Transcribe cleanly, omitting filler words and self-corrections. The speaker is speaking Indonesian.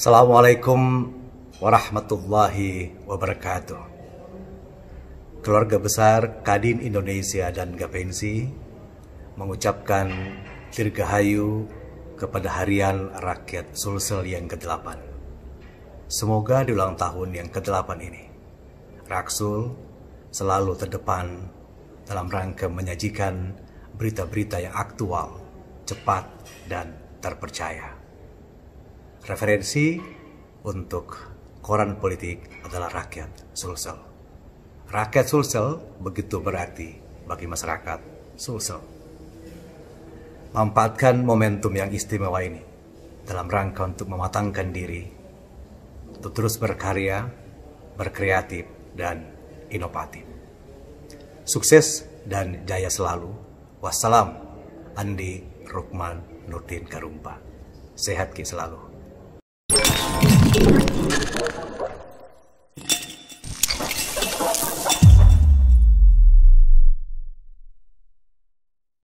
Assalamualaikum warahmatullahi wabarakatuh. Keluarga besar Kadin Indonesia dan Gapensi mengucapkan dirgahayu kepada Harian Rakyat Sulsel yang ke-8. Semoga di ulang tahun yang ke-8 ini, Raksul selalu terdepan dalam rangka menyajikan berita-berita yang aktual, cepat, dan terpercaya. Referensi untuk koran politik adalah Rakyat Sulsel. Rakyat Sulsel begitu berarti bagi masyarakat Sulsel. Manfaatkan momentum yang istimewa ini dalam rangka untuk mematangkan diri, untuk terus berkarya, berkreatif, dan inovatif. Sukses dan jaya selalu. Wassalam. Andi Rukman Nurdin Karumpa. Sehat ki selalu.